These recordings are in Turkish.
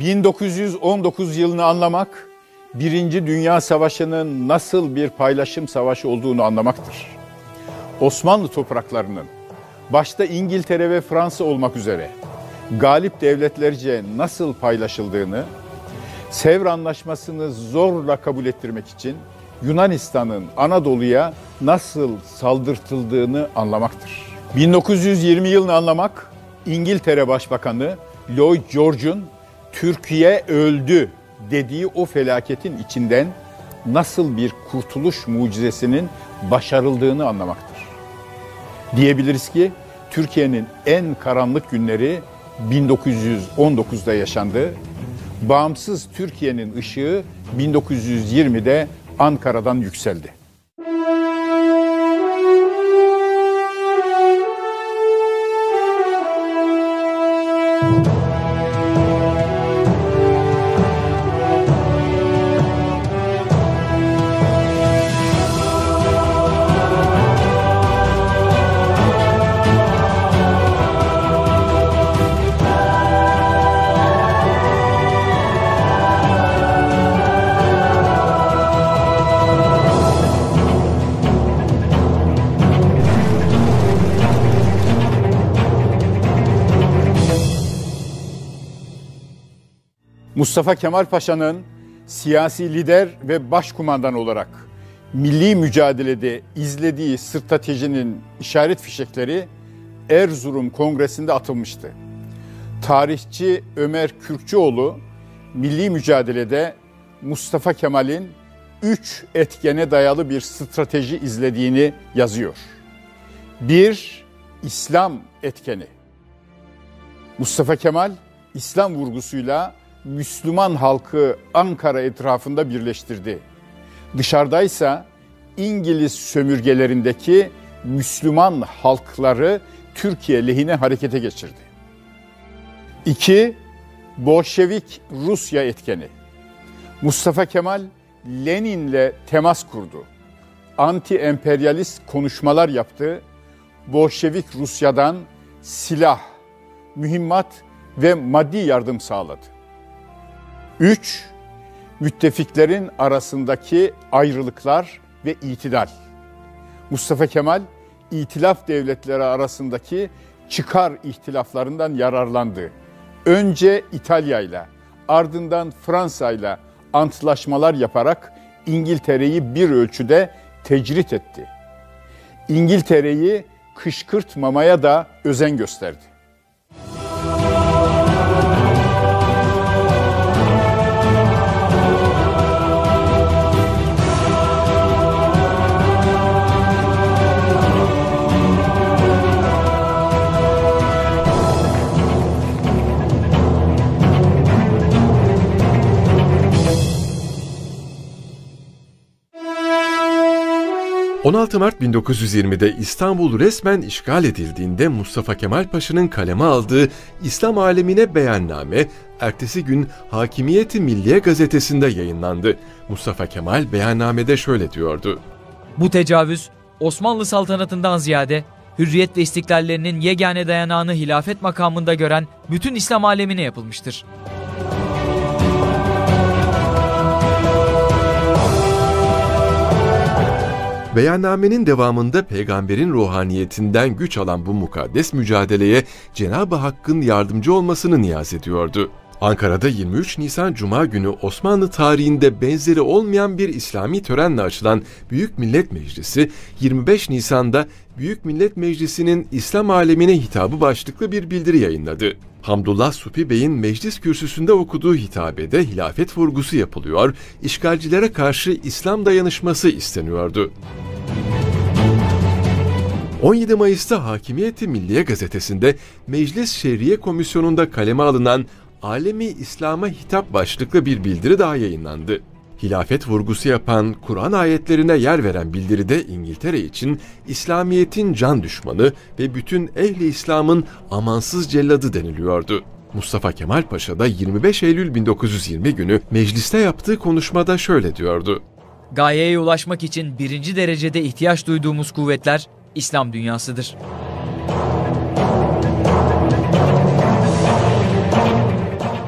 1919 yılını anlamak, Birinci Dünya Savaşı'nın nasıl bir paylaşım savaşı olduğunu anlamaktır. Osmanlı topraklarının, başta İngiltere ve Fransa olmak üzere, galip devletlerce nasıl paylaşıldığını, Sevr Anlaşması'nı zorla kabul ettirmek için Yunanistan'ın Anadolu'ya nasıl saldırtıldığını anlamaktır. 1920 yılını anlamak, İngiltere Başbakanı Lloyd George'un "Türkiye öldü" dediği o felaketin içinden nasıl bir kurtuluş mucizesinin başarıldığını anlamaktır. Diyebiliriz ki Türkiye'nin en karanlık günleri 1919'da yaşandı. Bağımsız Türkiye'nin ışığı 1920'de Ankara'dan yükseldi. Mustafa Kemal Paşa'nın siyasi lider ve başkumandan olarak milli mücadelede izlediği stratejinin işaret fişekleri Erzurum Kongresi'nde atılmıştı. Tarihçi Ömer Kürkçüoğlu milli mücadelede Mustafa Kemal'in 3 etkene dayalı bir strateji izlediğini yazıyor. 1. İslam etkeni. Mustafa Kemal İslam vurgusuyla Müslüman halkı Ankara etrafında birleştirdi. Dışarıdaysa İngiliz sömürgelerindeki Müslüman halkları Türkiye lehine harekete geçirdi. 2. Bolşevik Rusya etkeni. Mustafa Kemal Lenin'le temas kurdu. Anti-emperyalist konuşmalar yaptı. Bolşevik Rusya'dan silah, mühimmat ve maddi yardım sağladı. 3. Müttefiklerin arasındaki ayrılıklar ve itidal. Mustafa Kemal, İtilaf devletleri arasındaki çıkar ihtilaflarından yararlandı. Önce İtalya ile, ardından Fransa ile antlaşmalar yaparak İngiltere'yi bir ölçüde tecrit etti. İngiltere'yi kışkırtmamaya da özen gösterdi. ...16 Mart 1920'de İstanbul resmen işgal edildiğinde Mustafa Kemal Paşa'nın kaleme aldığı İslam alemine beyanname, ertesi gün Hakimiyet-i Milliye gazetesinde yayınlandı. Mustafa Kemal beyannamede şöyle diyordu: "Bu tecavüz, Osmanlı saltanatından ziyade, hürriyet ve istiklallerinin yegane dayanağını hilafet makamında gören bütün İslam alemine yapılmıştır. Beyannamenin devamında peygamberin ruhaniyetinden güç alan bu mukaddes mücadeleye Cenab-ı Hakk'ın yardımcı olmasını niyaz ediyordu. Ankara'da 23 Nisan Cuma günü Osmanlı tarihinde benzeri olmayan bir İslami törenle açılan Büyük Millet Meclisi, 25 Nisan'da Büyük Millet Meclisi'nin İslam alemine hitabı başlıklı bir bildiri yayınladı. Hamdullah Supi Bey'in meclis kürsüsünde okuduğu hitabede hilafet vurgusu yapılıyor, işgalcilere karşı İslam dayanışması isteniyordu. 17 Mayıs'ta Hakimiyet-i Milliye gazetesinde Meclis Şer'iye Komisyonu'nda kaleme alınan Alemi İslam'a Hitap başlıklı bir bildiri daha yayınlandı. Hilafet vurgusu yapan Kur'an ayetlerine yer veren bildiride İngiltere için İslamiyet'in can düşmanı ve bütün ehli İslam'ın amansız celladı deniliyordu. Mustafa Kemal Paşa da 25 Eylül 1920 günü mecliste yaptığı konuşmada şöyle diyordu: "Gayeye ulaşmak için birinci derecede ihtiyaç duyduğumuz kuvvetler İslam dünyasıdır.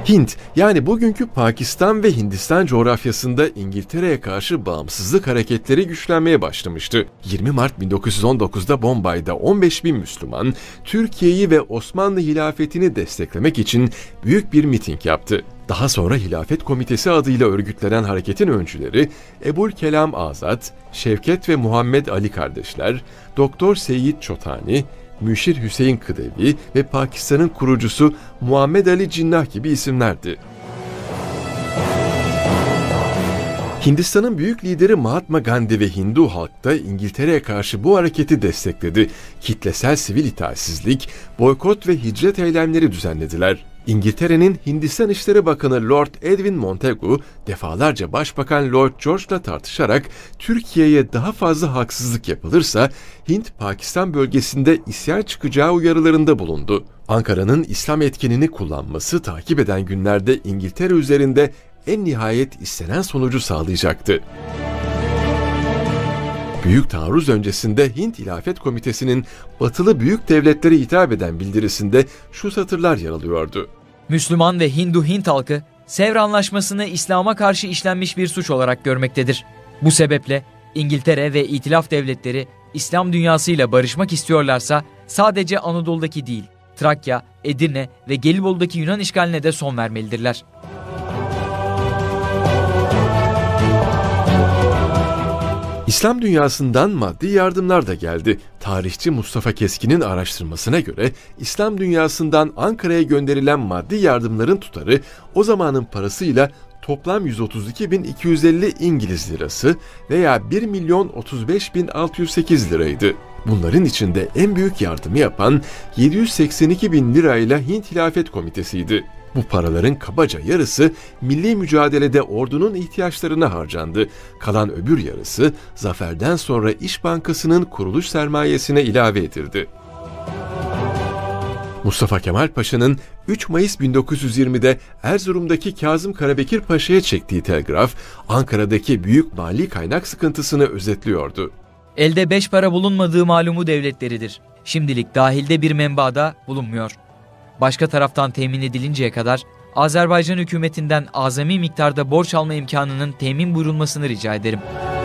Hint, yani bugünkü Pakistan ve Hindistan coğrafyasında İngiltere'ye karşı bağımsızlık hareketleri güçlenmeye başlamıştı. 20 Mart 1919'da Bombay'da 15.000 Müslüman, Türkiye'yi ve Osmanlı hilafetini desteklemek için büyük bir miting yaptı. Daha sonra Hilafet Komitesi adıyla örgütlenen hareketin öncüleri Ebu'l-Kelam Azad, Şevket ve Muhammed Ali kardeşler, Doktor Seyyid Çotani, Müşir Hüseyin Kıdevi ve Pakistan'ın kurucusu Muhammed Ali Cinnah gibi isimlerdi. Hindistan'ın büyük lideri Mahatma Gandhi ve Hindu halk da İngiltere'ye karşı bu hareketi destekledi. Kitlesel sivil itaatsizlik, boykot ve hicret eylemleri düzenlediler. İngiltere'nin Hindistan İşleri Bakanı Lord Edwin Montagu, defalarca Başbakan Lloyd George'la tartışarak Türkiye'ye daha fazla haksızlık yapılırsa Hint-Pakistan bölgesinde isyan çıkacağı uyarılarında bulundu. Ankara'nın İslam etkinini kullanması takip eden günlerde İngiltere üzerinde en nihayet istenen sonucu sağlayacaktı. Büyük taarruz öncesinde Hint Hilafet Komitesi'nin batılı büyük devletlere hitap eden bildirisinde şu satırlar yer alıyordu. Müslüman ve Hindu Hint halkı, Sevr Anlaşması'nı İslam'a karşı işlenmiş bir suç olarak görmektedir. Bu sebeple İngiltere ve İtilaf devletleri İslam dünyasıyla barışmak istiyorlarsa sadece Anadolu'daki değil, Trakya, Edirne ve Gelibolu'daki Yunan işgaline de son vermelidirler. İslam dünyasından maddi yardımlar da geldi. Tarihçi Mustafa Keskin'in araştırmasına göre İslam dünyasından Ankara'ya gönderilen maddi yardımların tutarı o zamanın parasıyla toplam 132.250 İngiliz lirası veya 1.035.608 liraydı. Bunların içinde en büyük yardımı yapan 782.000 lirayla Hint Hilafet Komitesi'ydi. Bu paraların kabaca yarısı milli mücadelede ordunun ihtiyaçlarına harcandı. Kalan öbür yarısı zaferden sonra İş Bankası'nın kuruluş sermayesine ilave edildi. Mustafa Kemal Paşa'nın 3 Mayıs 1920'de Erzurum'daki Kazım Karabekir Paşa'ya çektiği telgraf, Ankara'daki büyük mali kaynak sıkıntısını özetliyordu. Elde beş para bulunmadığı malumu devletleridir. Şimdilik dahilde bir menbaada bulunmuyor. Başka taraftan temin edilinceye kadar Azerbaycan hükümetinden azami miktarda borç alma imkanının temin buyurulmasını rica ederim.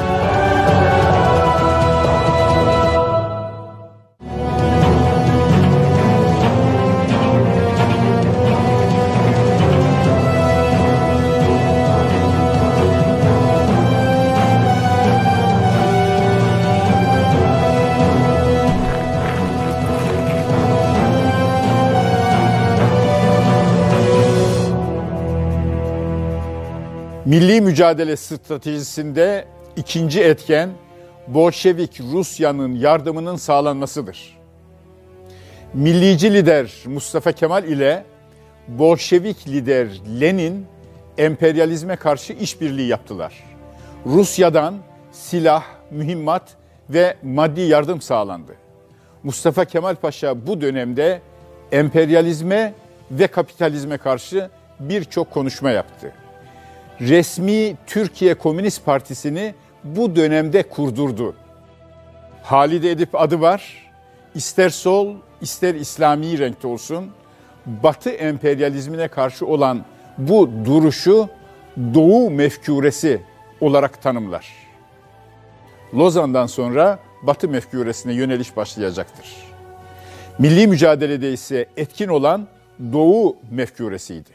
Milli mücadele stratejisinde ikinci etken Bolşevik Rusya'nın yardımının sağlanmasıdır. Millici lider Mustafa Kemal ile Bolşevik lider Lenin emperyalizme karşı işbirliği yaptılar. Rusya'dan silah, mühimmat ve maddi yardım sağlandı. Mustafa Kemal Paşa bu dönemde emperyalizme ve kapitalizme karşı birçok konuşma yaptı. Resmi Türkiye Komünist Partisi'ni bu dönemde kurdurdu. Halide Edip adı var. İster sol, ister İslami renkte olsun, Batı emperyalizmine karşı olan bu duruşu Doğu mefkuresi olarak tanımlar. Lozan'dan sonra Batı mefkuresine yöneliş başlayacaktır. Milli mücadelede ise etkin olan Doğu mefkuresiydi.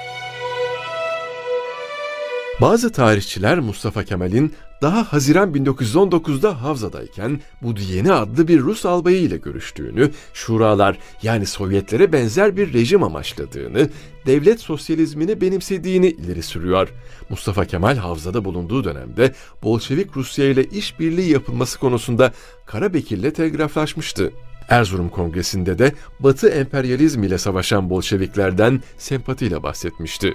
Bazı tarihçiler Mustafa Kemal'in daha Haziran 1919'da Havza'dayken Budiyeni adlı bir Rus albayı ile görüştüğünü, Şuralar yani Sovyetlere benzer bir rejim amaçladığını, devlet sosyalizmini benimsediğini ileri sürüyor. Mustafa Kemal Havza'da bulunduğu dönemde Bolşevik Rusya ile işbirliği yapılması konusunda Karabekir'le telgraflaşmıştı. Erzurum Kongresi'nde de Batı emperyalizmi ile savaşan Bolşeviklerden sempatiyle bahsetmişti.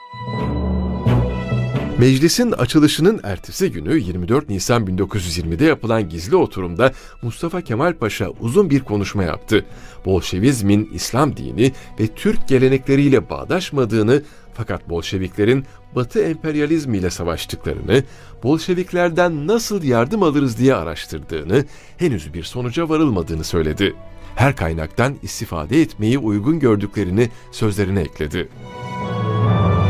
Meclisin açılışının ertesi günü 24 Nisan 1920'de yapılan gizli oturumda Mustafa Kemal Paşa uzun bir konuşma yaptı. Bolşevizmin İslam dini ve Türk gelenekleriyle bağdaşmadığını, fakat Bolşeviklerin Batı emperyalizmiyle savaştıklarını, Bolşeviklerden nasıl yardım alırız diye araştırdığını, henüz bir sonuca varılmadığını söyledi. Her kaynaktan istifade etmeyi uygun gördüklerini sözlerine ekledi.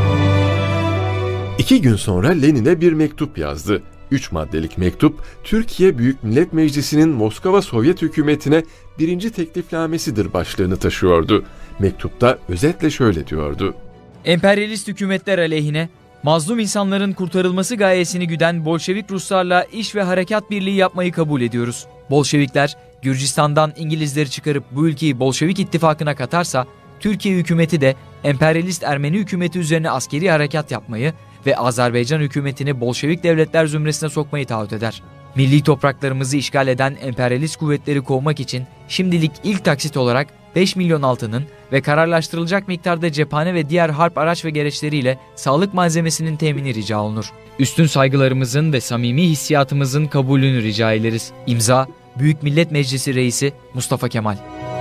2 gün sonra Lenin'e bir mektup yazdı. 3 maddelik mektup, Türkiye Büyük Millet Meclisi'nin Moskova Sovyet hükümetine birinci teklifnamesidir başlığını taşıyordu. Mektupta özetle şöyle diyordu: Emperyalist hükümetler aleyhine, mazlum insanların kurtarılması gayesini güden Bolşevik Ruslarla iş ve harekat birliği yapmayı kabul ediyoruz. Bolşevikler, Gürcistan'dan İngilizleri çıkarıp bu ülkeyi Bolşevik ittifakına katarsa, Türkiye hükümeti de emperyalist Ermeni hükümeti üzerine askeri harekat yapmayı ve Azerbaycan hükümetini Bolşevik devletler zümresine sokmayı taahhüt eder. Milli topraklarımızı işgal eden emperyalist kuvvetleri kovmak için şimdilik ilk taksit olarak 5 milyon altının ve kararlaştırılacak miktarda cephane ve diğer harp araç ve gereçleriyle sağlık malzemesinin temini rica olunur. Üstün saygılarımızın ve samimi hissiyatımızın kabulünü rica ederiz. İmza, Büyük Millet Meclisi Reisi Mustafa Kemal.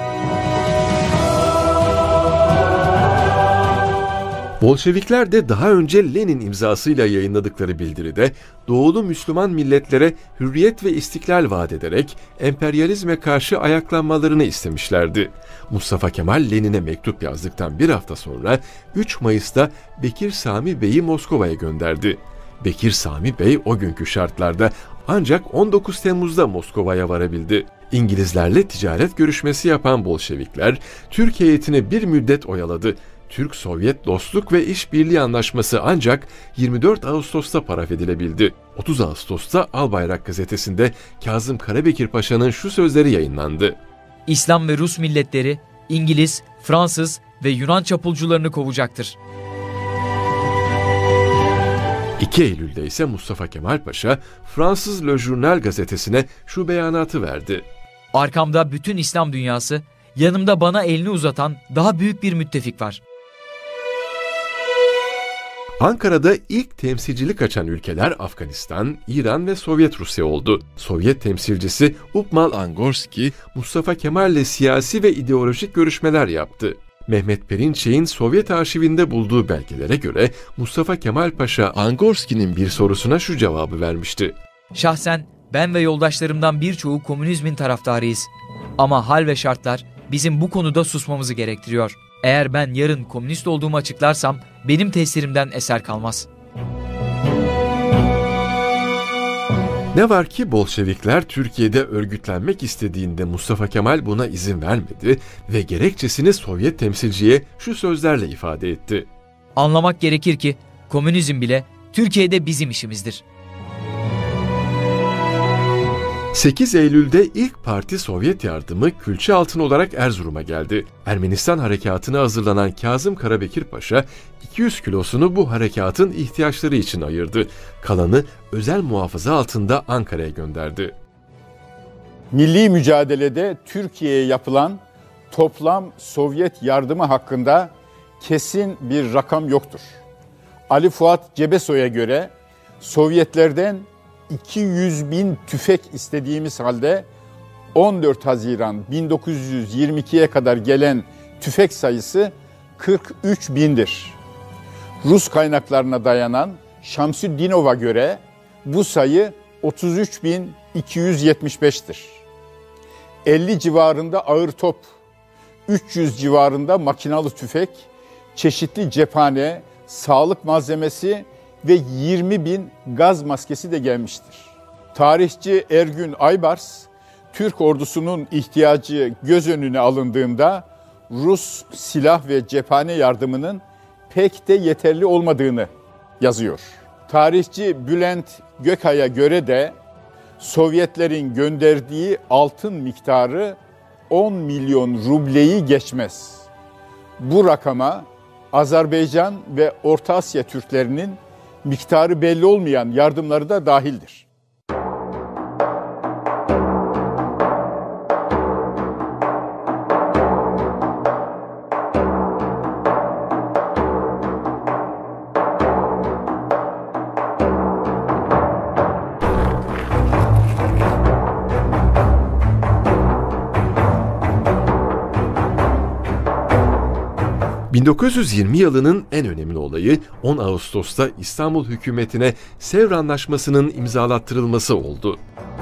Bolşevikler de daha önce Lenin imzasıyla yayınladıkları bildiride doğulu Müslüman milletlere hürriyet ve istiklal vaat ederek emperyalizme karşı ayaklanmalarını istemişlerdi. Mustafa Kemal Lenin'e mektup yazdıktan bir hafta sonra 3 Mayıs'ta Bekir Sami Bey'i Moskova'ya gönderdi. Bekir Sami Bey o günkü şartlarda ancak 19 Temmuz'da Moskova'ya varabildi. İngilizlerle ticaret görüşmesi yapan Bolşevikler Türk heyetini bir müddet oyaladı. Türk-Sovyet Dostluk ve İşbirliği Anlaşması ancak 24 Ağustos'ta paraf edilebildi. 30 Ağustos'ta Albayrak gazetesinde Kazım Karabekir Paşa'nın şu sözleri yayınlandı: İslam ve Rus milletleri İngiliz, Fransız ve Yunan çapulcularını kovacaktır. 2 Eylül'de ise Mustafa Kemal Paşa Fransız Le Journal gazetesine şu beyanatı verdi: Arkamda bütün İslam dünyası, yanımda bana elini uzatan daha büyük bir müttefik var. Ankara'da ilk temsilcilik açan ülkeler Afganistan, İran ve Sovyet Rusya oldu. Sovyet temsilcisi Upmal Angorski, Mustafa Kemal'le siyasi ve ideolojik görüşmeler yaptı. Mehmet Perinçek'in Sovyet arşivinde bulduğu belgelere göre Mustafa Kemal Paşa, Angorski'nin bir sorusuna şu cevabı vermişti: Şahsen ben ve yoldaşlarımdan birçoğu komünizmin taraftarıyız. Ama hal ve şartlar bizim bu konuda susmamızı gerektiriyor. Eğer ben yarın komünist olduğumu açıklarsam benim tesirimden eser kalmaz. Ne var ki Bolşevikler Türkiye'de örgütlenmek istediğinde Mustafa Kemal buna izin vermedi ve gerekçesini Sovyet temsilciye şu sözlerle ifade etti: Anlamak gerekir ki komünizm bile Türkiye'de bizim işimizdir. 8 Eylül'de ilk parti Sovyet yardımı külçe altın olarak Erzurum'a geldi. Ermenistan harekatına hazırlanan Kazım Karabekir Paşa 200 kilosunu bu harekatın ihtiyaçları için ayırdı. Kalanı özel muhafaza altında Ankara'ya gönderdi. Milli mücadelede Türkiye'ye yapılan toplam Sovyet yardımı hakkında kesin bir rakam yoktur. Ali Fuat Cebesoy'a göre Sovyetlerden 200.000 tüfek istediğimiz halde 14 Haziran 1922'ye kadar gelen tüfek sayısı 43.000'dir. Rus kaynaklarına dayanan Şamsüddinov'a göre bu sayı 33.275'tir. 50 civarında ağır top, 300 civarında makinalı tüfek, çeşitli cephane, sağlık malzemesi ve 20.000 gaz maskesi de gelmiştir. Tarihçi Ergün Aybars, Türk ordusunun ihtiyacı göz önüne alındığında Rus silah ve cephane yardımının pek de yeterli olmadığını yazıyor. Tarihçi Bülent Gökay'a göre de Sovyetlerin gönderdiği altın miktarı 10 milyon rubleyi geçmez. Bu rakama Azerbaycan ve Orta Asya Türklerinin miktarı belli olmayan yardımları da dahildir. ...1920 yılının en önemli olayı 10 Ağustos'ta İstanbul hükümetine Sevr Anlaşması'nın imzalattırılması oldu.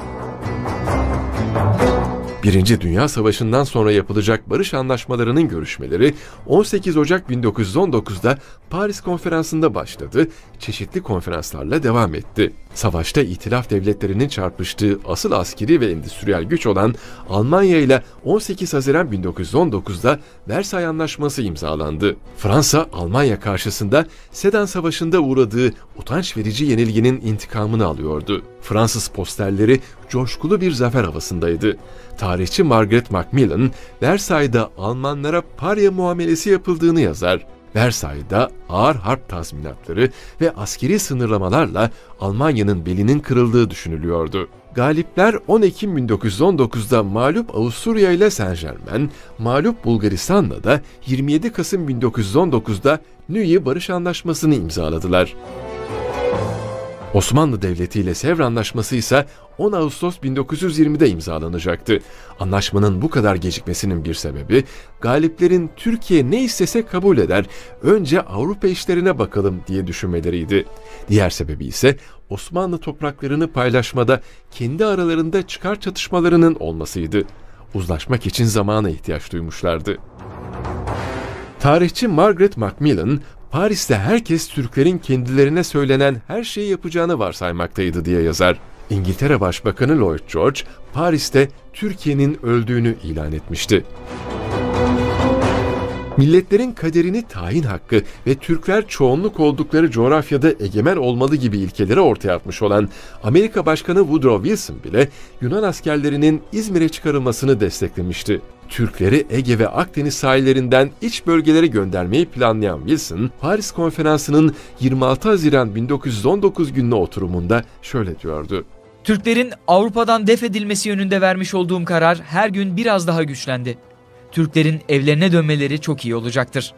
Birinci Dünya Savaşı'ndan sonra yapılacak barış anlaşmalarının görüşmeleri 18 Ocak 1919'da Paris Konferansı'nda başladı. çeşitli konferanslarla devam etti. Savaşta İtilaf devletlerinin çarpıştığı asıl askeri ve endüstriyel güç olan Almanya ile 18 Haziran 1919'da Versay Anlaşması imzalandı. Fransa, Almanya karşısında Sedan Savaşı'nda uğradığı utanç verici yenilginin intikamını alıyordu. Fransız posterleri coşkulu bir zafer havasındaydı. Tarihçi Margaret Macmillan, Versay'da Almanlara parya muamelesi yapıldığını yazar. Versay'da ağır harp tazminatları ve askeri sınırlamalarla Almanya'nın belinin kırıldığı düşünülüyordu. Galipler 10 Ekim 1919'da mağlup Avusturya ile Saint-Germain, mağlup Bulgaristan'la da 27 Kasım 1919'da Neuilly Barış Anlaşması'nı imzaladılar. Osmanlı Devleti ile Sevr Anlaşması ise 10 Ağustos 1920'de imzalanacaktı. Anlaşmanın bu kadar gecikmesinin bir sebebi, galiplerin Türkiye ne istese kabul eder, önce Avrupa işlerine bakalım diye düşünmeleriydi. Diğer sebebi ise Osmanlı topraklarını paylaşmada kendi aralarında çıkar çatışmalarının olmasıydı. Uzlaşmak için zamana ihtiyaç duymuşlardı. Tarihçi Margaret Macmillan, Paris'te herkes Türklerin kendilerine söylenen her şeyi yapacağını varsaymaktaydı diye yazar. İngiltere Başbakanı Lloyd George, Paris'te Türkiye'nin öldüğünü ilan etmişti. Milletlerin kaderini tayin hakkı ve Türkler çoğunluk oldukları coğrafyada egemen olmalı gibi ilkeleri ortaya atmış olan Amerika Başkanı Woodrow Wilson bile Yunan askerlerinin İzmir'e çıkarılmasını desteklemişti. Türkleri Ege ve Akdeniz sahillerinden iç bölgelere göndermeyi planlayan Wilson, Paris Konferansı'nın 26 Haziran 1919 gününe oturumunda şöyle diyordu: Türklerin Avrupa'dan def edilmesi yönünde vermiş olduğum karar her gün biraz daha güçlendi. Türklerin evlerine dönmeleri çok iyi olacaktır.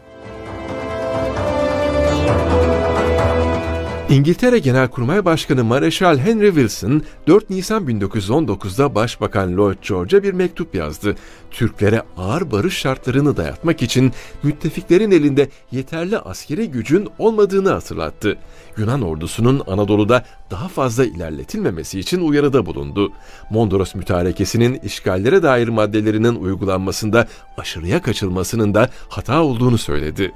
İngiltere Genelkurmay Başkanı Mareşal Henry Wilson, 4 Nisan 1919'da Başbakan Lloyd George'a bir mektup yazdı. Türklere ağır barış şartlarını dayatmak için müttefiklerin elinde yeterli askeri gücün olmadığını hatırlattı. Yunan ordusunun Anadolu'da daha fazla ilerletilmemesi için uyarıda bulundu. Mondros Mütarekesi'nin işgallere dair maddelerinin uygulanmasında aşırıya kaçılmasının da hata olduğunu söyledi.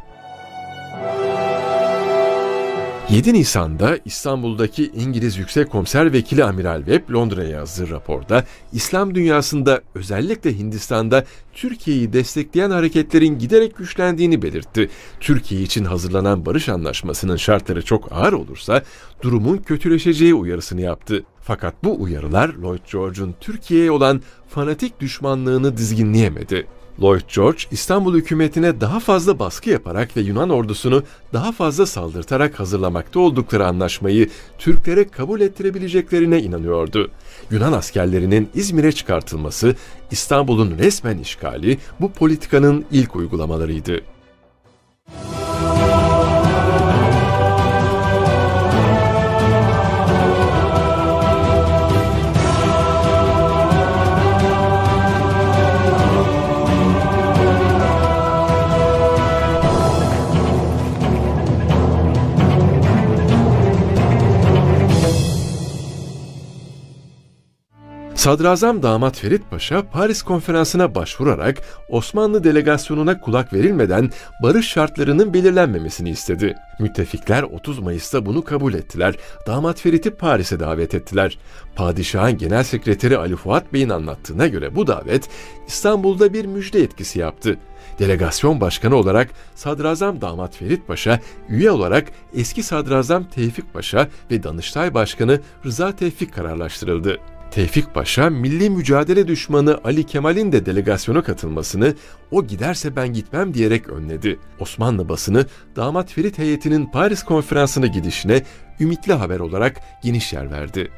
7 Nisan'da İstanbul'daki İngiliz Yüksekkomiser Vekili Amiral Webb Londra'ya yazdığı raporda İslam dünyasında özellikle Hindistan'da Türkiye'yi destekleyen hareketlerin giderek güçlendiğini belirtti. Türkiye için hazırlanan barış anlaşmasının şartları çok ağır olursa durumun kötüleşeceği uyarısını yaptı. Fakat bu uyarılar Lloyd George'un Türkiye'ye olan fanatik düşmanlığını dizginleyemedi. Lloyd George, İstanbul hükümetine daha fazla baskı yaparak ve Yunan ordusunu daha fazla saldırtarak hazırlamakta oldukları anlaşmayı Türklere kabul ettirebileceklerine inanıyordu. Yunan askerlerinin İzmir'e çıkartılması, İstanbul'un resmen işgali bu politikanın ilk uygulamalarıydı. Sadrazam Damat Ferit Paşa, Paris Konferansı'na başvurarak Osmanlı delegasyonuna kulak verilmeden barış şartlarının belirlenmemesini istedi. Müttefikler 30 Mayıs'ta bunu kabul ettiler. Damat Ferit'i Paris'e davet ettiler. Padişahın Genel Sekreteri Ali Fuat Bey'in anlattığına göre bu davet İstanbul'da bir müjde etkisi yaptı. Delegasyon başkanı olarak Sadrazam Damat Ferit Paşa, üye olarak eski Sadrazam Tevfik Paşa ve Danıştay Başkanı Rıza Tevfik kararlaştırıldı. Tevfik Paşa, milli mücadele düşmanı Ali Kemal'in de delegasyona katılmasını, o giderse ben gitmem diyerek önledi. Osmanlı basını, Damat Ferit heyetinin Paris Konferansı'na gidişine ümitli haber olarak geniş yer verdi.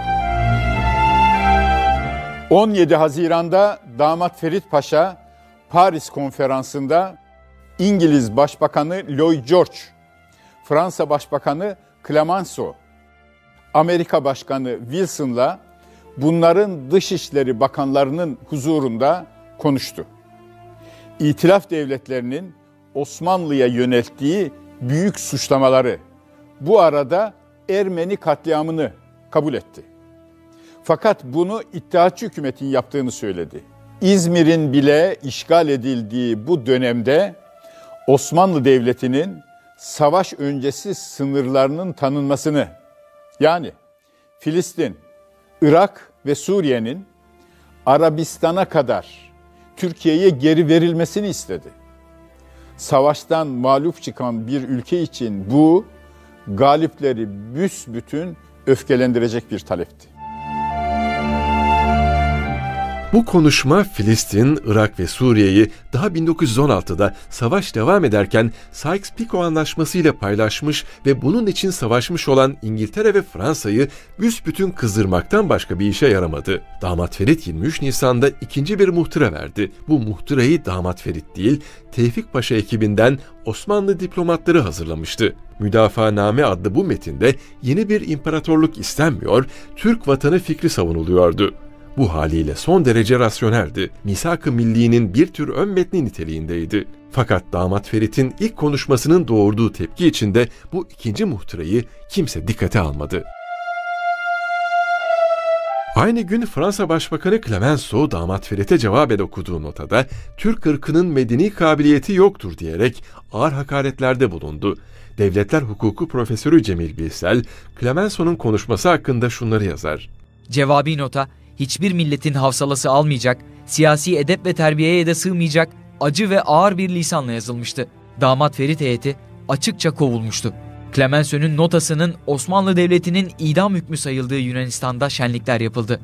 17 Haziran'da Damat Ferit Paşa, Paris Konferansı'nda İngiliz Başbakanı Lloyd George, Fransa Başbakanı Clemenceau, Amerika Başkanı Wilson'la bunların Dışişleri Bakanlarının huzurunda konuştu. İtilaf devletlerinin Osmanlı'ya yönelttiği büyük suçlamaları, bu arada Ermeni katliamını kabul etti. Fakat bunu İttihatçı hükümetin yaptığını söyledi. İzmir'in bile işgal edildiği bu dönemde Osmanlı Devleti'nin savaş öncesi sınırlarının tanınmasını, yani Filistin, Irak ve Suriye'nin Arabistan'a kadar Türkiye'ye geri verilmesini istedi. Savaştan mağlup çıkan bir ülke için bu, galipleri büsbütün öfkelendirecek bir talepti. Bu konuşma Filistin, Irak ve Suriye'yi daha 1916'da savaş devam ederken Sykes-Picot Anlaşması ile paylaşmış ve bunun için savaşmış olan İngiltere ve Fransa'yı büsbütün kızdırmaktan başka bir işe yaramadı. Damat Ferit 23 Nisan'da ikinci bir muhtıra verdi. Bu muhtırayı Damat Ferit değil, Tevfik Paşa ekibinden Osmanlı diplomatları hazırlamıştı. Müdafaaname adlı bu metinde yeni bir imparatorluk istenmiyor, Türk vatanı fikri savunuluyordu. Bu haliyle son derece rasyoneldi. Misak-ı Milli'nin bir tür ön metni niteliğindeydi. Fakat Damat Ferit'in ilk konuşmasının doğurduğu tepki içinde bu ikinci muhtırayı kimse dikkate almadı. Aynı gün Fransa Başbakanı Clemenceau, Damat Ferit'e cevaben okuduğu notada Türk ırkının medeni kabiliyeti yoktur diyerek ağır hakaretlerde bulundu. Devletler Hukuku Profesörü Cemil Bilsel, Clemenceau'nun konuşması hakkında şunları yazar. Cevabi nota, hiçbir milletin hafsalası almayacak, siyasi edep ve terbiyeye de sığmayacak, acı ve ağır bir lisanla yazılmıştı. Damat Ferit heyeti açıkça kovulmuştu. Clemenceau'nun notasının Osmanlı Devleti'nin idam hükmü sayıldığı Yunanistan'da şenlikler yapıldı.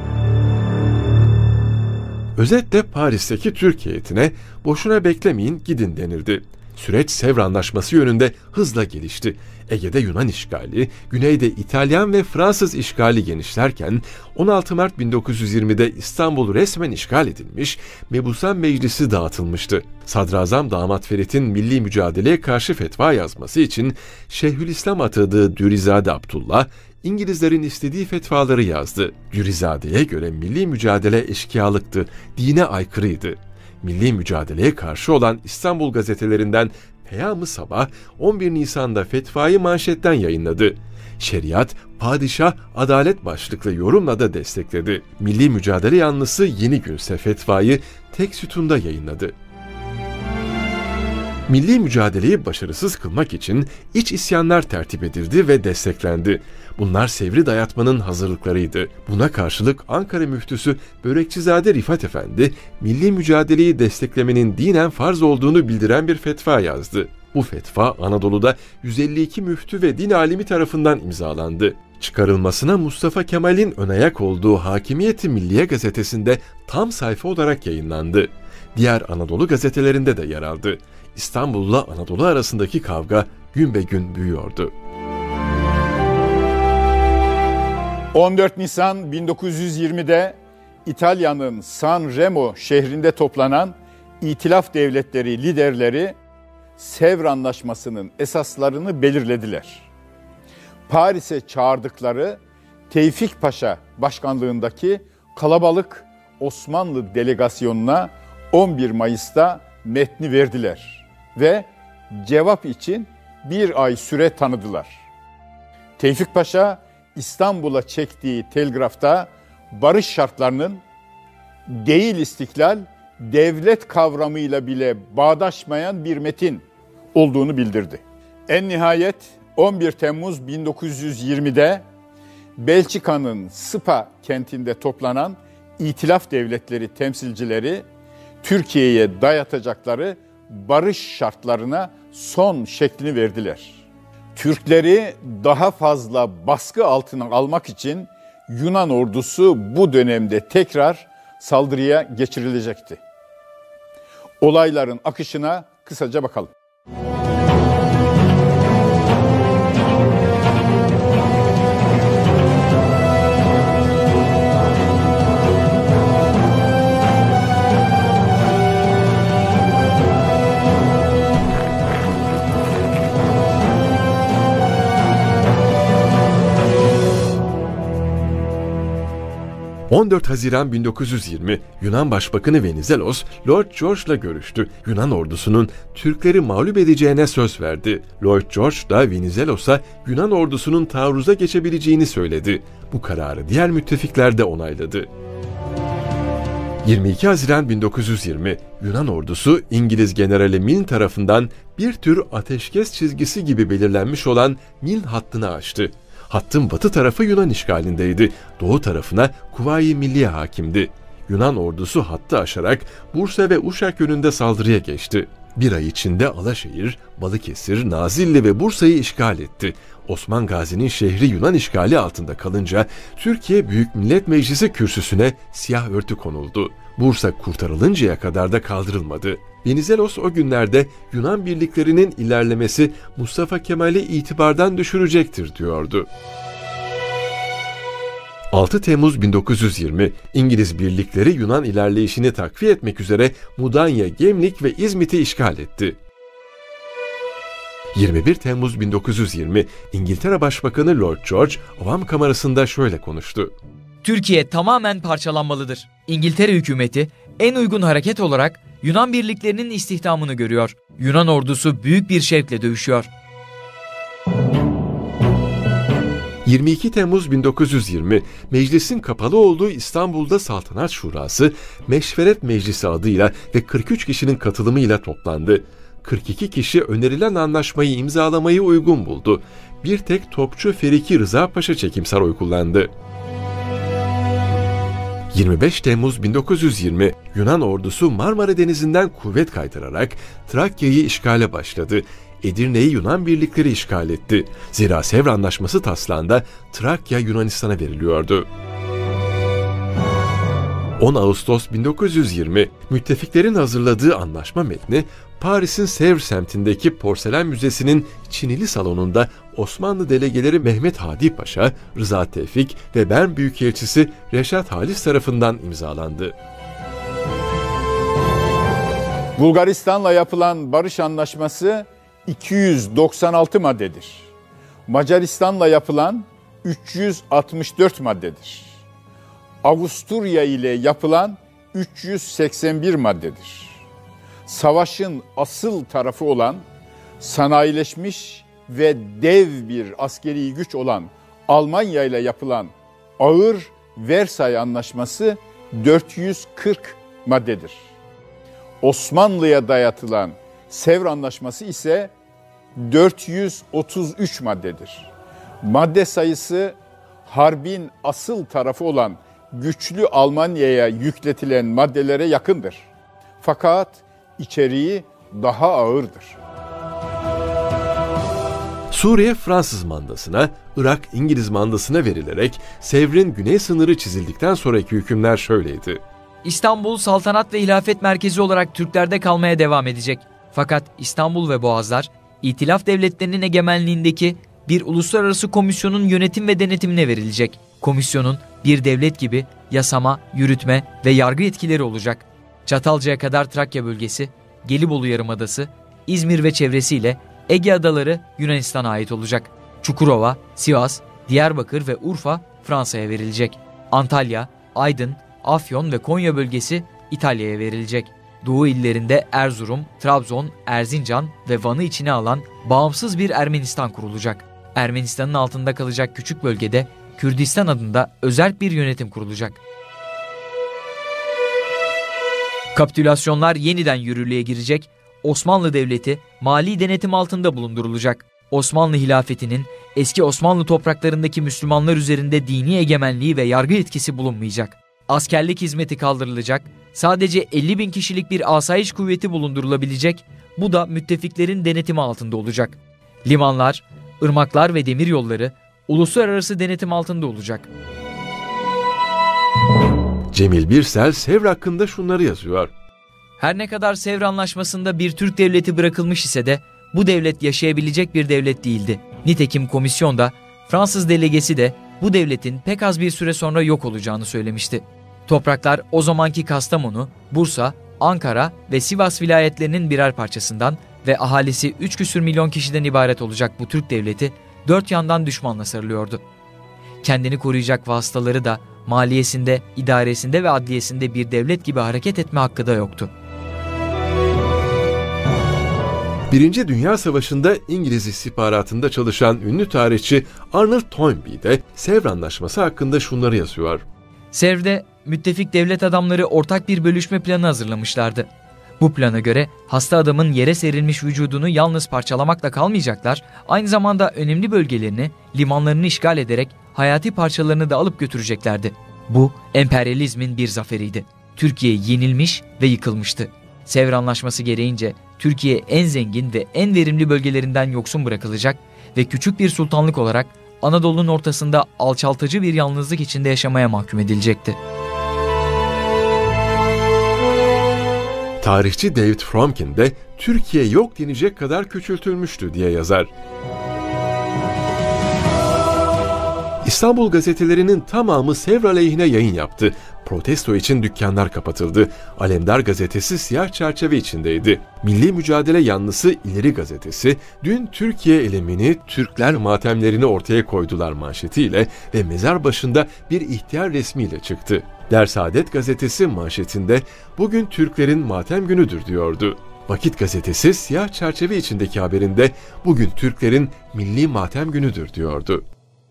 Özetle Paris'teki Türk heyetine boşuna beklemeyin gidin denildi. Süreç Sevr Anlaşması yönünde hızla gelişti. Ege'de Yunan işgali, güneyde İtalyan ve Fransız işgali genişlerken 16 Mart 1920'de İstanbul resmen işgal edilmiş, Mebusan Meclisi dağıtılmıştı. Sadrazam Damat Ferit'in milli mücadeleye karşı fetva yazması için Şeyhülislam atadığı Dürizade Abdullah, İngilizlerin istediği fetvaları yazdı. Dürizade'ye göre milli mücadele eşkıyalıktı, dine aykırıydı. Milli mücadeleye karşı olan İstanbul gazetelerinden Peyam-ı Sabah 11 Nisan'da fetvayı manşetten yayınladı. Şeriat, padişah, adalet başlıklı yorumla da destekledi. Milli mücadele yanlısı Yeni Günse fetvayı tek sütunda yayınladı. Milli mücadeleyi başarısız kılmak için iç isyanlar tertip edildi ve desteklendi. Bunlar Sevr'i dayatmanın hazırlıklarıydı. Buna karşılık Ankara müftüsü Börekçizade Rifat Efendi, milli mücadeleyi desteklemenin dinen farz olduğunu bildiren bir fetva yazdı. Bu fetva Anadolu'da 152 müftü ve din alimi tarafından imzalandı. Çıkarılmasına Mustafa Kemal'in önayak olduğu Hakimiyet-i Milliye gazetesinde tam sayfa olarak yayınlandı. Diğer Anadolu gazetelerinde de yer aldı. İstanbul'la Anadolu arasındaki kavga gün be gün büyüyordu. 14 Nisan 1920'de İtalya'nın San Remo şehrinde toplanan İtilaf Devletleri liderleri Sevr Anlaşması'nın esaslarını belirlediler. Paris'e çağırdıkları Tevfik Paşa başkanlığındaki kalabalık Osmanlı delegasyonuna 11 Mayıs'ta metni verdiler ve cevap için bir ay süre tanıdılar. Tevfik Paşa İstanbul'a çektiği telgrafta barış şartlarının değil istiklal, devlet kavramıyla bile bağdaşmayan bir metin olduğunu bildirdi. En nihayet 11 Temmuz 1920'de Belçika'nın Spa kentinde toplanan İtilaf Devletleri temsilcileri Türkiye'ye dayatacakları barış şartlarına son şeklini verdiler. Türkleri daha fazla baskı altına almak için Yunan ordusu bu dönemde tekrar saldırıya geçirilecekti. Olayların akışına kısaca bakalım. 14 Haziran 1920 Yunan Başbakanı Venizelos, Lord George'la görüştü. Yunan ordusunun Türkleri mağlup edeceğine söz verdi. Lord George da Venizelos'a Yunan ordusunun taarruza geçebileceğini söyledi. Bu kararı diğer müttefikler de onayladı. 22 Haziran 1920, Yunan ordusu İngiliz Generali Milne tarafından bir tür ateşkes çizgisi gibi belirlenmiş olan Milne hattını aştı. Hattın batı tarafı Yunan işgalindeydi, doğu tarafına Kuvayi Milliye hakimdi. Yunan ordusu hattı aşarak Bursa ve Uşak yönünde saldırıya geçti. Bir ay içinde Alaşehir, Balıkesir, Nazilli ve Bursa'yı işgal etti. Osman Gazi'nin şehri Yunan işgali altında kalınca Türkiye Büyük Millet Meclisi kürsüsüne siyah örtü konuldu. Bursa kurtarılıncaya kadar da kaldırılmadı. Venizelos o günlerde Yunan birliklerinin ilerlemesi Mustafa Kemal'i itibardan düşürecektir diyordu. 6 Temmuz 1920, İngiliz birlikleri Yunan ilerleyişini takviye etmek üzere Mudanya, Gemlik ve İzmit'i işgal etti. 21 Temmuz 1920, İngiltere Başbakanı Lord George, Avam Kamerası'nda şöyle konuştu. Türkiye tamamen parçalanmalıdır. İngiltere hükümeti en uygun hareket olarak Yunan birliklerinin istihdamını görüyor. Yunan ordusu büyük bir şevkle dövüşüyor. 22 Temmuz 1920, meclisin kapalı olduğu İstanbul'da Saltanat Şurası, Meşveret Meclisi adıyla ve 43 kişinin katılımıyla toplandı. 42 kişi önerilen anlaşmayı imzalamayı uygun buldu. Bir tek topçu Feriki Rıza Paşa çekimser oy kullandı. 25 Temmuz 1920, Yunan ordusu Marmara Denizi'nden kuvvet kaydırarak Trakya'yı işgale başladı. Edirne'yi Yunan birlikleri işgal etti. Zira Sevr Anlaşması taslağında Trakya Yunanistan'a veriliyordu. 10 Ağustos 1920, müttefiklerin hazırladığı anlaşma metni, Paris'in Sevr semtindeki Porselen Müzesi'nin Çinili salonunda Osmanlı delegeleri Mehmet Hadi Paşa, Rıza Tevfik ve Bern Büyükelçisi Reşat Halis tarafından imzalandı. Bulgaristan'la yapılan barış anlaşması 296 maddedir. Macaristan'la yapılan 364 maddedir. Avusturya ile yapılan 381 maddedir. Savaşın asıl tarafı olan, sanayileşmiş ve dev bir askeri güç olan Almanya ile yapılan ağır Versay Anlaşması 440 maddedir. Osmanlı'ya dayatılan Sevr Anlaşması ise 433 maddedir. Madde sayısı harbin asıl tarafı olan güçlü Almanya'ya yükletilen maddelere yakındır. Fakat içeriği daha ağırdır. Suriye Fransız mandasına, Irak İngiliz mandasına verilerek Sevr'in güney sınırı çizildikten sonraki hükümler şöyleydi. İstanbul saltanat ve hilafet merkezi olarak Türklerde kalmaya devam edecek. Fakat İstanbul ve Boğazlar, İtilaf devletlerinin egemenliğindeki bir uluslararası komisyonun yönetim ve denetimine verilecek. Komisyonun bir devlet gibi yasama, yürütme ve yargı yetkileri olacak. Çatalca'ya kadar Trakya bölgesi, Gelibolu Yarımadası, İzmir ve çevresiyle Ege Adaları Yunanistan'a ait olacak. Çukurova, Sivas, Diyarbakır ve Urfa Fransa'ya verilecek. Antalya, Aydın, Afyon ve Konya bölgesi İtalya'ya verilecek. Doğu illerinde Erzurum, Trabzon, Erzincan ve Van'ı içine alan bağımsız bir Ermenistan kurulacak. Ermenistan'ın altında kalacak küçük bölgede Kürdistan adında özerk bir yönetim kurulacak. Kapitülasyonlar yeniden yürürlüğe girecek, Osmanlı Devleti mali denetim altında bulundurulacak. Osmanlı hilafetinin eski Osmanlı topraklarındaki Müslümanlar üzerinde dini egemenliği ve yargı yetkisi bulunmayacak. Askerlik hizmeti kaldırılacak, sadece 50.000 kişilik bir asayiş kuvveti bulundurulabilecek, bu da müttefiklerin denetimi altında olacak. Limanlar, ırmaklar ve demiryolları uluslararası denetim altında olacak. Cemil Birsel Sevr hakkında şunları yazıyor. Her ne kadar Sevr Anlaşması'nda bir Türk devleti bırakılmış ise de bu devlet yaşayabilecek bir devlet değildi. Nitekim komisyonda Fransız delegesi de bu devletin pek az bir süre sonra yok olacağını söylemişti. Topraklar o zamanki Kastamonu, Bursa, Ankara ve Sivas vilayetlerinin birer parçasından ve ahalisi 3 küsür milyon kişiden ibaret olacak bu Türk devleti dört yandan düşmanla sarılıyordu. Kendini koruyacak vasıtaları da maliyesinde, idaresinde ve adliyesinde bir devlet gibi hareket etme hakkı da yoktu. Birinci Dünya Savaşı'nda İngiliz istihbaratında çalışan ünlü tarihçi Arnold Toynbee de Sevr Anlaşması hakkında şunları yazıyor. Sevr'de müttefik devlet adamları ortak bir bölüşme planı hazırlamışlardı. Bu plana göre hasta adamın yere serilmiş vücudunu yalnız parçalamakla kalmayacaklar, aynı zamanda önemli bölgelerini, limanlarını işgal ederek hayati parçalarını da alıp götüreceklerdi. Bu emperyalizmin bir zaferiydi. Türkiye yenilmiş ve yıkılmıştı. Sevr Anlaşması gereğince Türkiye en zengin ve en verimli bölgelerinden yoksun bırakılacak ve küçük bir sultanlık olarak Anadolu'nun ortasında alçaltıcı bir yalnızlık içinde yaşamaya mahkum edilecekti. Tarihçi David Fromkin de Türkiye yok denecek kadar küçültülmüştü diye yazar. İstanbul gazetelerinin tamamı Sevr aleyhine yayın yaptı. Protesto için dükkanlar kapatıldı. Alemdar gazetesi siyah çerçeve içindeydi. Milli Mücadele yanlısı İleri gazetesi, dün Türkiye elemini, Türkler matemlerini ortaya koydular manşetiyle ve mezar başında bir ihtiyar resmiyle çıktı. Der Saadet gazetesi manşetinde bugün Türklerin matem günüdür diyordu. Vakit gazetesi siyah çerçeve içindeki haberinde bugün Türklerin milli matem günüdür diyordu.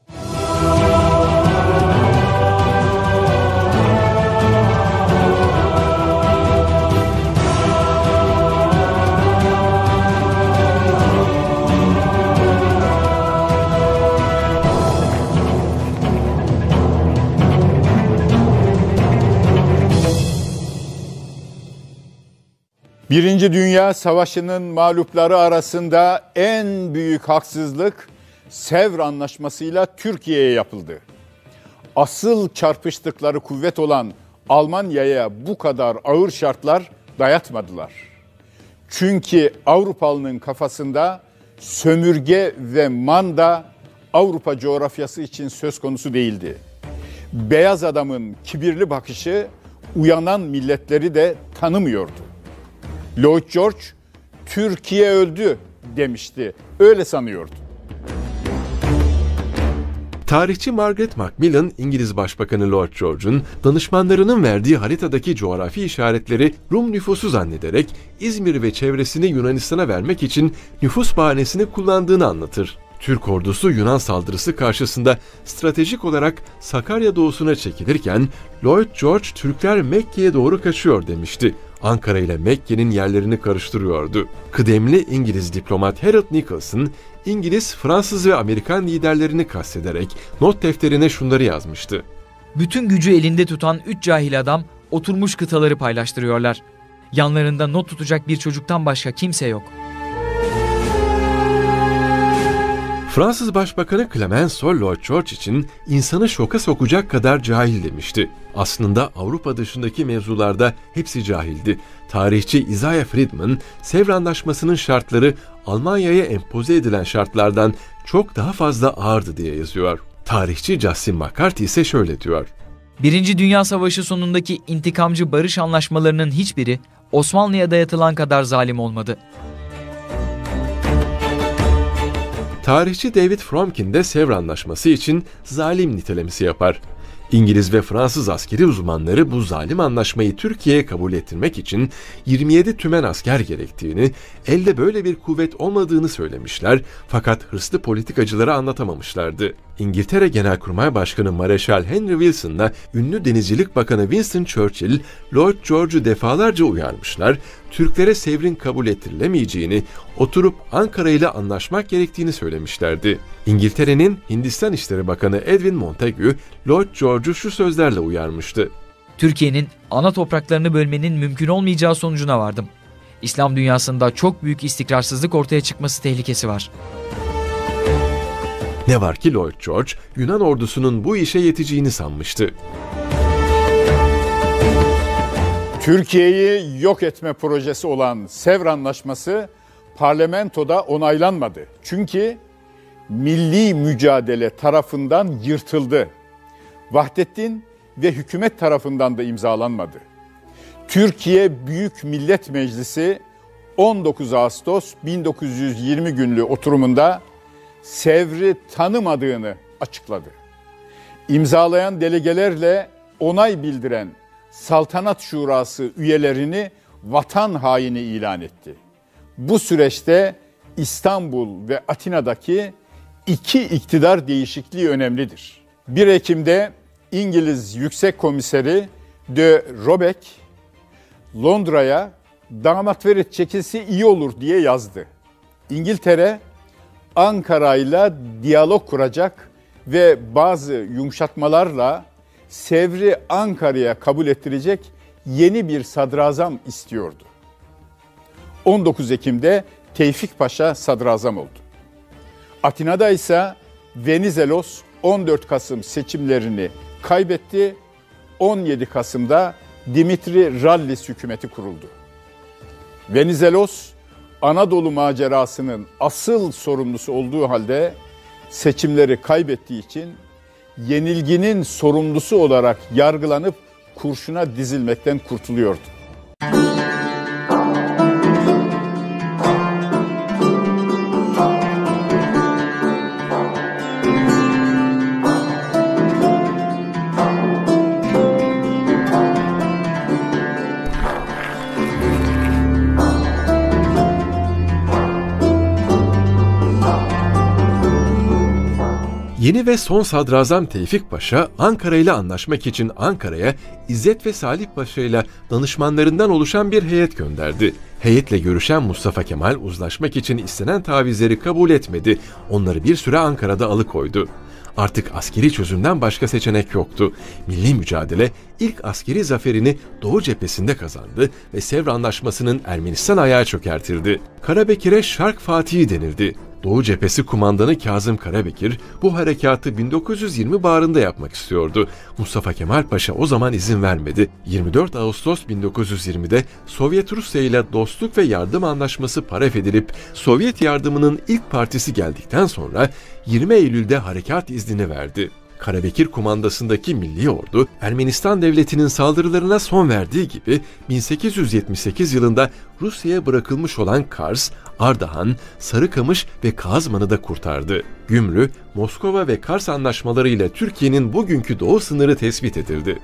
Birinci Dünya Savaşı'nın mağlupları arasında en büyük haksızlık Sevr Anlaşması'yla Türkiye'ye yapıldı. Asıl çarpıştıkları kuvvet olan Almanya'ya bu kadar ağır şartlar dayatmadılar. Çünkü Avrupalının kafasında sömürge ve manda Avrupa coğrafyası için söz konusu değildi. Beyaz adamın kibirli bakışı uyanan milletleri de tanımıyordu. Lloyd George, Türkiye öldü demişti. Öyle sanıyordu. Tarihçi Margaret Macmillan, İngiliz Başbakanı Lloyd George'un danışmanlarının verdiği haritadaki coğrafi işaretleri Rum nüfusu zannederek İzmir ve çevresini Yunanistan'a vermek için nüfus bahanesini kullandığını anlatır. Türk ordusu Yunan saldırısı karşısında stratejik olarak Sakarya doğusuna çekilirken Lloyd George Türkler Mekke'ye doğru kaçıyor demişti. Ankara ile Mekke'nin yerlerini karıştırıyordu. Kıdemli İngiliz diplomat Harold Nicolson, İngiliz, Fransız ve Amerikan liderlerini kastederek not defterine şunları yazmıştı. Bütün gücü elinde tutan 3 cahil adam oturmuş kıtaları paylaştırıyorlar. Yanlarında not tutacak bir çocuktan başka kimse yok. Fransız Başbakanı Clemenceau, Lloyd George için insanı şoka sokacak kadar cahil demişti. Aslında Avrupa dışındaki mevzularda hepsi cahildi. Tarihçi Isaiah Friedman, Sevr Anlaşması'nın şartları Almanya'ya empoze edilen şartlardan çok daha fazla ağırdı diye yazıyor. Tarihçi Justin McCarthy ise şöyle diyor. Birinci Dünya Savaşı sonundaki intikamcı barış anlaşmalarının hiçbiri Osmanlı'ya dayatılan kadar zalim olmadı. Tarihçi David Fromkin de Sevr Anlaşması için zalim nitelemesi yapar. İngiliz ve Fransız askeri uzmanları bu zalim anlaşmayı Türkiye'ye kabul ettirmek için 27 tümen asker gerektiğini, elde böyle bir kuvvet olmadığını söylemişler fakat hırslı politikacılara anlatamamışlardı. İngiltere Genelkurmay Başkanı Mareşal Henry Wilson'la ünlü Denizcilik Bakanı Winston Churchill, Lloyd George'u defalarca uyarmışlar, Türklere Sevr'in kabul ettirilemeyeceğini, oturup Ankara ile anlaşmak gerektiğini söylemişlerdi. İngiltere'nin Hindistan İşleri Bakanı Edwin Montagu, Lloyd George'u şu sözlerle uyarmıştı. Türkiye'nin ana topraklarını bölmenin mümkün olmayacağı sonucuna vardım. İslam dünyasında çok büyük istikrarsızlık ortaya çıkması tehlikesi var. Ne var ki Lloyd George, Yunan ordusunun bu işe yeteceğini sanmıştı. Türkiye'yi yok etme projesi olan Sevr Anlaşması parlamentoda onaylanmadı. Çünkü milli mücadele tarafından yırtıldı. Vahdettin ve hükümet tarafından da imzalanmadı. Türkiye Büyük Millet Meclisi 19 Ağustos 1920 günlü oturumunda Sevr'i tanımadığını açıkladı. İmzalayan delegelerle onay bildiren Saltanat Şurası üyelerini vatan haini ilan etti. Bu süreçte İstanbul ve Atina'daki iki iktidar değişikliği önemlidir. 1 Ekim'de İngiliz Yüksek Komiseri de Robeck Londra'ya damat Ferit çekilse iyi olur diye yazdı. İngiltere Ankara ile diyalog kuracak ve bazı yumuşatmalarla Sevr'i Ankara'ya kabul ettirecek yeni bir sadrazam istiyordu. 19 Ekim'de Tevfik Paşa sadrazam oldu. Atina'da ise Venizelos 14 Kasım seçimlerini kaybetti. 17 Kasım'da Dimitri Rallis hükümeti kuruldu. Venizelos Anadolu macerasının asıl sorumlusu olduğu halde seçimleri kaybettiği için yenilginin sorumlusu olarak yargılanıp kurşuna dizilmekten kurtuluyordu. Yeni ve son sadrazam Tevfik Paşa, Ankara ile anlaşmak için Ankara'ya İzzet ve Salih Paşa ile danışmanlarından oluşan bir heyet gönderdi. Heyetle görüşen Mustafa Kemal uzlaşmak için istenen tavizleri kabul etmedi. Onları bir süre Ankara'da alıkoydu. Artık askeri çözümden başka seçenek yoktu. Milli mücadele ilk askeri zaferini Doğu cephesinde kazandı ve Sevr Anlaşması'nın Ermenistan ayağı çökertildi. Karabekir'e Şark Fatihi denildi. Doğu Cephesi kumandanı Kazım Karabekir bu harekatı 1920 baharında yapmak istiyordu. Mustafa Kemal Paşa o zaman izin vermedi. 24 Ağustos 1920'de Sovyet-Rusya ile dostluk ve yardım anlaşması paraf edilip Sovyet yardımının ilk partisi geldikten sonra 20 Eylül'de harekat iznini verdi. Karabekir kumandasındaki Milli Ordu, Ermenistan devletinin saldırılarına son verdiği gibi 1878 yılında Rusya'ya bırakılmış olan Kars, Ardahan, Sarıkamış ve Kazman'ı da kurtardı. Gümrü, Moskova ve Kars anlaşmaları ile Türkiye'nin bugünkü doğu sınırı tespit edildi.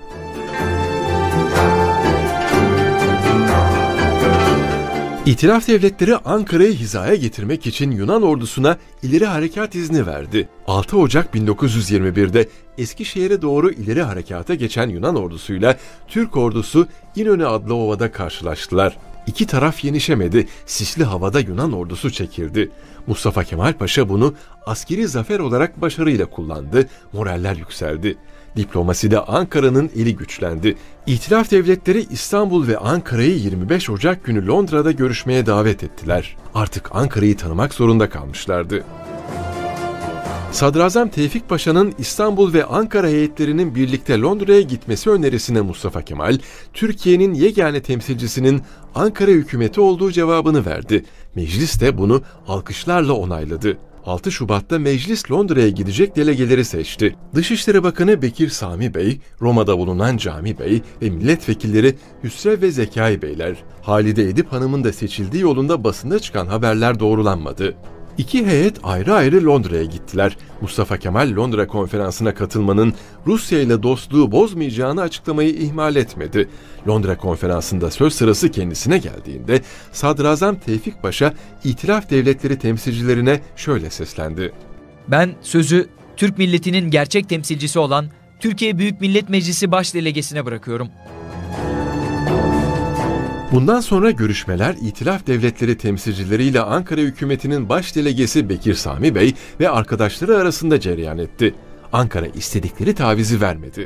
İtilaf devletleri Ankara'yı hizaya getirmek için Yunan ordusuna ileri harekat izni verdi. 6 Ocak 1921'de Eskişehir'e doğru ileri harekata geçen Yunan ordusuyla Türk ordusu İnönü adlı ovada karşılaştılar. İki taraf yenişemedi, sisli havada Yunan ordusu çekildi. Mustafa Kemal Paşa bunu askeri zafer olarak başarıyla kullandı, moraller yükseldi. Diplomaside Ankara'nın eli güçlendi. İtilaf devletleri İstanbul ve Ankara'yı 25 Ocak günü Londra'da görüşmeye davet ettiler. Artık Ankara'yı tanımak zorunda kalmışlardı. Sadrazam Tevfik Paşa'nın İstanbul ve Ankara heyetlerinin birlikte Londra'ya gitmesi önerisine Mustafa Kemal, Türkiye'nin yegane temsilcisinin Ankara hükümeti olduğu cevabını verdi. Meclis de bunu alkışlarla onayladı. 6 Şubat'ta meclis Londra'ya gidecek delegeleri seçti. Dışişleri Bakanı Bekir Sami Bey, Roma'da bulunan Cami Bey ve milletvekilleri Hüsrev ve Zekai Beyler. Halide Edip Hanım'ın da seçildiği yolunda basında çıkan haberler doğrulanmadı. İki heyet ayrı ayrı Londra'ya gittiler. Mustafa Kemal Londra konferansına katılmanın Rusya ile dostluğu bozmayacağını açıklamayı ihmal etmedi. Londra konferansında söz sırası kendisine geldiğinde Sadrazam Tevfik Paşa İtilaf devletleri temsilcilerine şöyle seslendi. Ben sözü Türk milletinin gerçek temsilcisi olan Türkiye Büyük Millet Meclisi Başdelegesine bırakıyorum. Bundan sonra görüşmeler İtilaf devletleri temsilcileriyle Ankara hükümetinin başdelegesi Bekir Sami Bey ve arkadaşları arasında cereyan etti. Ankara istedikleri tavizi vermedi.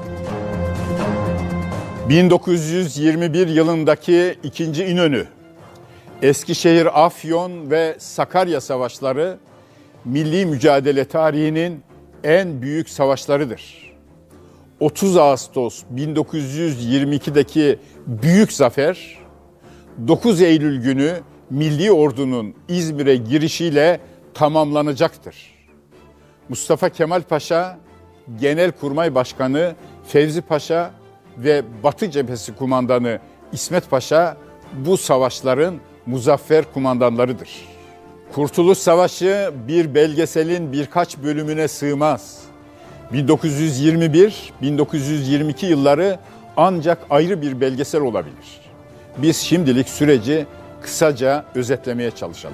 1921 yılındaki 2. İnönü, Eskişehir, Afyon ve Sakarya savaşları milli mücadele tarihinin en büyük savaşlarıdır. 30 Ağustos 1922'deki büyük zafer, 9 Eylül günü Milli Ordu'nun İzmir'e girişiyle tamamlanacaktır. Mustafa Kemal Paşa, Genelkurmay Başkanı Fevzi Paşa ve Batı Cephesi Kumandanı İsmet Paşa bu savaşların muzaffer kumandanlarıdır. Kurtuluş Savaşı bir belgeselin birkaç bölümüne sığmaz. 1921-1922 yılları ancak ayrı bir belgesel olabilir. Biz şimdilik süreci kısaca özetlemeye çalışalım.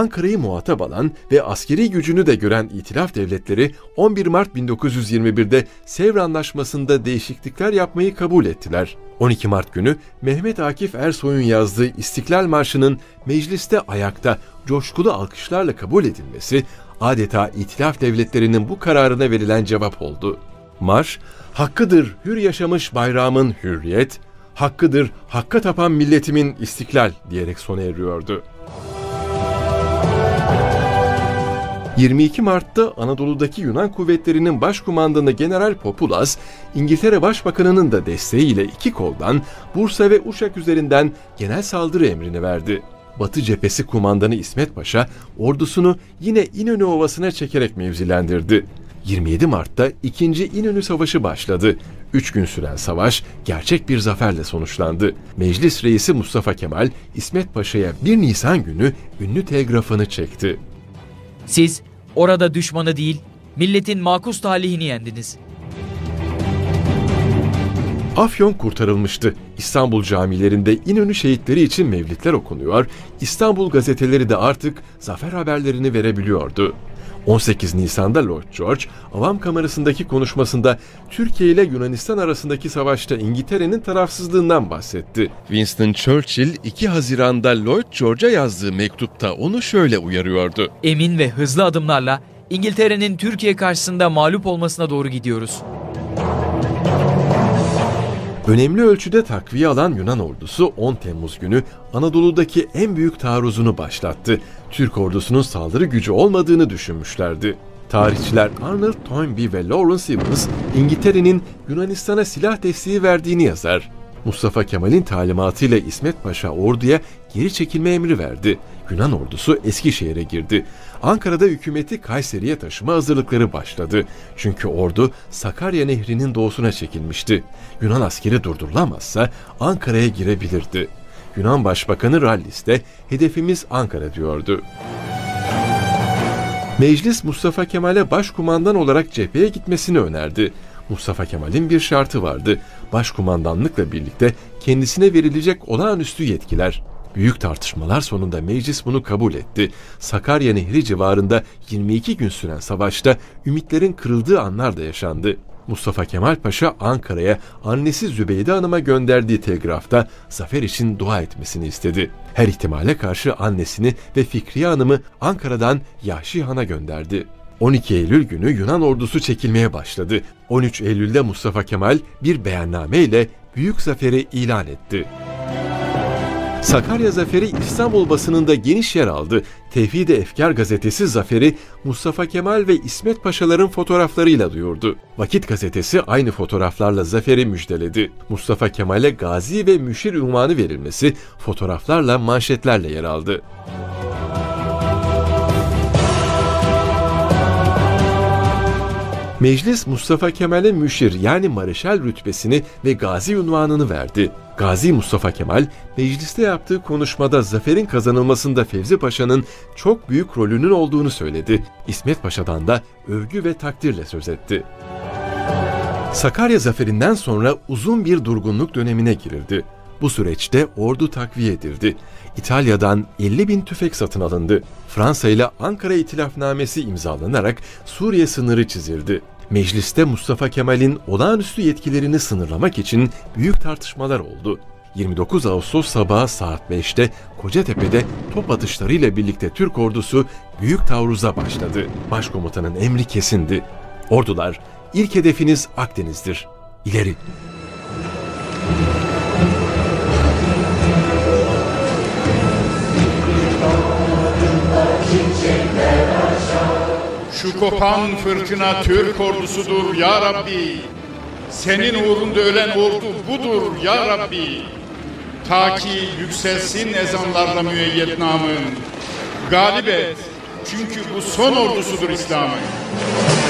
Ankara'yı muhatap alan ve askeri gücünü de gören İtilaf devletleri 11 Mart 1921'de Sevr Anlaşması'nda değişiklikler yapmayı kabul ettiler. 12 Mart günü Mehmet Akif Ersoy'un yazdığı İstiklal Marşı'nın mecliste ayakta coşkulu alkışlarla kabul edilmesi adeta İtilaf devletlerinin bu kararına verilen cevap oldu. Marş, "Hakkıdır hür yaşamış bayrağımın hürriyet, hakkıdır hakka tapan milletimin istiklal" diyerek sona eriyordu. 22 Mart'ta Anadolu'daki Yunan kuvvetlerinin başkumandanı General Populas, İngiltere Başbakanı'nın da desteğiyle iki koldan Bursa ve Uşak üzerinden genel saldırı emrini verdi. Batı cephesi kumandanı İsmet Paşa, ordusunu yine İnönü Ovası'na çekerek mevzilendirdi. 27 Mart'ta 2. İnönü Savaşı başladı. 3 gün süren savaş gerçek bir zaferle sonuçlandı. Meclis reisi Mustafa Kemal, İsmet Paşa'ya 1 Nisan günü ünlü telgrafını çekti. Siz orada düşmanı değil, milletin makus talihini yendiniz. Afyon kurtarılmıştı. İstanbul camilerinde İnönü şehitleri için mevlidler okunuyor, İstanbul gazeteleri de artık zafer haberlerini verebiliyordu. 18 Nisan'da Lloyd George, Avam Kamerası'ndaki konuşmasında Türkiye ile Yunanistan arasındaki savaşta İngiltere'nin tarafsızlığından bahsetti. Winston Churchill 2 Haziran'da Lloyd George'a yazdığı mektupta onu şöyle uyarıyordu. Emin ve hızlı adımlarla İngiltere'nin Türkiye karşısında mağlup olmasına doğru gidiyoruz. Önemli ölçüde takviye alan Yunan ordusu 10 Temmuz günü Anadolu'daki en büyük taarruzunu başlattı. Türk ordusunun saldırı gücü olmadığını düşünmüşlerdi. Tarihçiler Arnold Toynbee ve Lawrence Evans, İngiltere'nin Yunanistan'a silah desteği verdiğini yazar. Mustafa Kemal'in talimatıyla İsmet Paşa orduya geri çekilme emri verdi. Yunan ordusu Eskişehir'e girdi. Ankara'da hükümeti Kayseri'ye taşıma hazırlıkları başladı. Çünkü ordu Sakarya Nehri'nin doğusuna çekilmişti. Yunan askeri durdurulamazsa Ankara'ya girebilirdi. Yunan Başbakanı Rallis de hedefimiz Ankara diyordu. Meclis Mustafa Kemal'e başkumandan olarak cepheye gitmesini önerdi. Mustafa Kemal'in bir şartı vardı. Başkumandanlıkla birlikte kendisine verilecek olağanüstü yetkiler. Büyük tartışmalar sonunda meclis bunu kabul etti. Sakarya Nehri civarında 22 gün süren savaşta ümitlerin kırıldığı anlar da yaşandı. Mustafa Kemal Paşa Ankara'ya annesi Zübeyde Hanım'a gönderdiği telgrafta zafer için dua etmesini istedi. Her ihtimale karşı annesini ve Fikriye Hanım'ı Ankara'dan Yahşi Han'a gönderdi. 12 Eylül günü Yunan ordusu çekilmeye başladı. 13 Eylül'de Mustafa Kemal bir beyanname ile büyük zaferi ilan etti. Sakarya Zaferi İstanbul basınında geniş yer aldı. Tevhid-i Efkar gazetesi zaferi Mustafa Kemal ve İsmet Paşaların fotoğraflarıyla duyurdu. Vakit gazetesi aynı fotoğraflarla zaferi müjdeledi. Mustafa Kemal'e gazi ve müşir unvanı verilmesi fotoğraflarla manşetlerle yer aldı. Meclis Mustafa Kemal'e müşir yani mareşal rütbesini ve gazi unvanını verdi. Gazi Mustafa Kemal, mecliste yaptığı konuşmada zaferin kazanılmasında Fevzi Paşa'nın çok büyük rolünün olduğunu söyledi. İsmet Paşa'dan da övgü ve takdirle söz etti. Sakarya zaferinden sonra uzun bir durgunluk dönemine girildi. Bu süreçte ordu takviye edildi. İtalya'dan 50.000 tüfek satın alındı. Fransa ile Ankara İtilafnamesi imzalanarak Suriye sınırı çizildi. Mecliste Mustafa Kemal'in olağanüstü yetkilerini sınırlamak için büyük tartışmalar oldu. 29 Ağustos sabahı saat 5'te Kocatepe'de top atışlarıyla birlikte Türk ordusu büyük taarruza başladı. Başkomutanın emri kesindi. Ordular, ilk hedefiniz Akdeniz'dir. İleri! Şu kopan fırtına Türk ordusudur ya Rabbi. Senin uğrunda ölen ordu budur ya Rabbi. Ta ki yükselsin ezanlarla müeyyet namın. Galip et, çünkü bu son ordusudur İslam'ın.